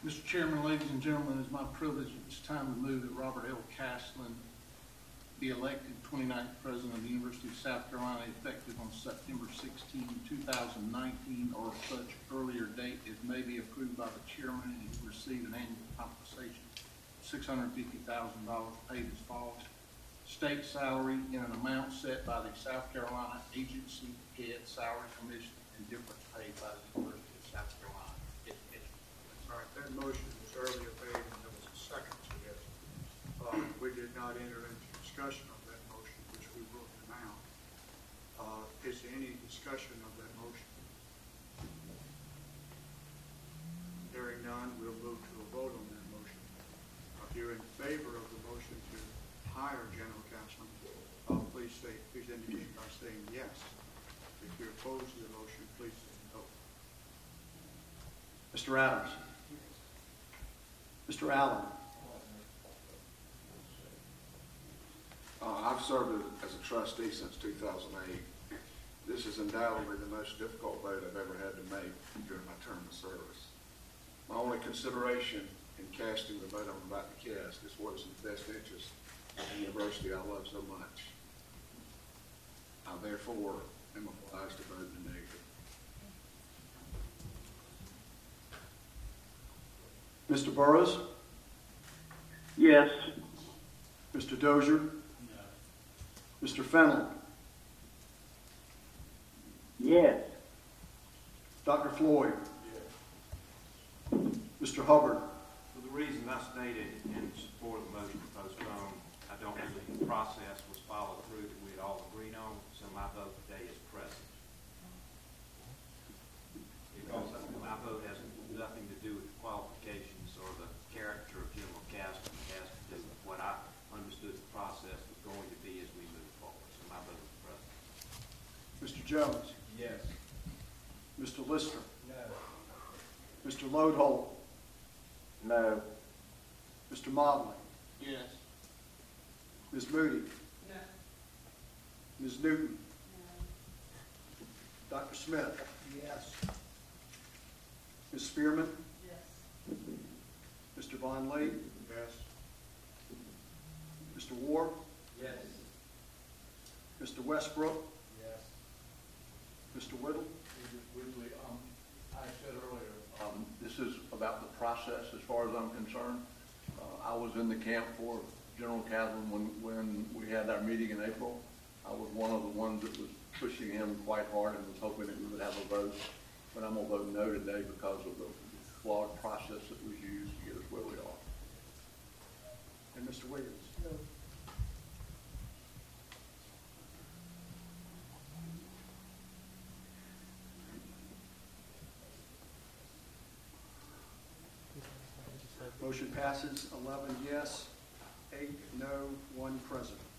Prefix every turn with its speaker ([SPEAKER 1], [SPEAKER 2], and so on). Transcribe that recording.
[SPEAKER 1] Mr. Chairman, ladies and gentlemen, it's my privilege at this time to move that Robert L. Caslen be elected 29th President of the University of South Carolina effective on September 16, 2019, or such earlier date as may be approved by the chairman, and he will receive an annual compensation of $650,000 paid as follows. State salary in an amount set by the South Carolina Agency Head Salary Commission and difference paid by the University of South Carolina.
[SPEAKER 2] All right, that motion was earlier made and there was a second to it. We did not enter into discussion of that motion, which we will now. Is there any discussion of that motion? Hearing none, we'll move to a vote on that motion. If you're in favor of the motion to hire General Caslen, please indicate by saying yes. If you're opposed to the motion, please say no.
[SPEAKER 3] Mr. Adams. Mr. Allen.
[SPEAKER 4] I've served as a trustee since 2008. This is undoubtedly the most difficult vote I've ever had to make during my term of service. My only consideration in casting the vote I'm about to cast is what is in the best interest of the university I love so much. I therefore am obliged to vote in the negative.
[SPEAKER 3] Mr. Burrows.
[SPEAKER 5] Yes.
[SPEAKER 3] Mr. Dozier. No. Mr. Fennell.
[SPEAKER 5] Yes.
[SPEAKER 3] Dr. Floyd. Yes. Mr. Hubbard.
[SPEAKER 6] For the reason I stated in support of the motion to postpone, I don't believe the process was followed through that we had all agreed on, so my vote today is present. Because my vote has nothing to do with the qualifications or the character of General Caslen. It has to do with what I understood the process was going to be as we move forward. So my vote is present.
[SPEAKER 3] Mr. Jones.
[SPEAKER 6] Yes.
[SPEAKER 3] Mr. Lister.
[SPEAKER 6] No.
[SPEAKER 3] Mr. Lodeholt.
[SPEAKER 5] No.
[SPEAKER 3] Mr. Mobley.
[SPEAKER 1] Yes.
[SPEAKER 3] Ms. Moody.
[SPEAKER 7] No.
[SPEAKER 3] Ms. Newton.
[SPEAKER 7] No.
[SPEAKER 3] Dr. Smith.
[SPEAKER 1] Yes.
[SPEAKER 3] Ms. Spearman.
[SPEAKER 7] Yes.
[SPEAKER 3] Mr. Von Lee.
[SPEAKER 2] Yes.
[SPEAKER 3] Mr. Ward.
[SPEAKER 6] Yes.
[SPEAKER 3] Mr. Westbrook.
[SPEAKER 6] Yes.
[SPEAKER 3] Mr. Whittle.
[SPEAKER 8] Briefly, I said earlier, this is about the process as far as I'm concerned. I was in the camp for General Caslen when we had our meeting in April. I was one of the ones that was pushing him quite hard and was hoping that we would have a vote. But I'm going to vote no today because of the flawed process that was used to get us where we are.
[SPEAKER 3] And Mr. Williams.
[SPEAKER 7] No.
[SPEAKER 3] Motion passes 11 yes, 8 no, 1 present.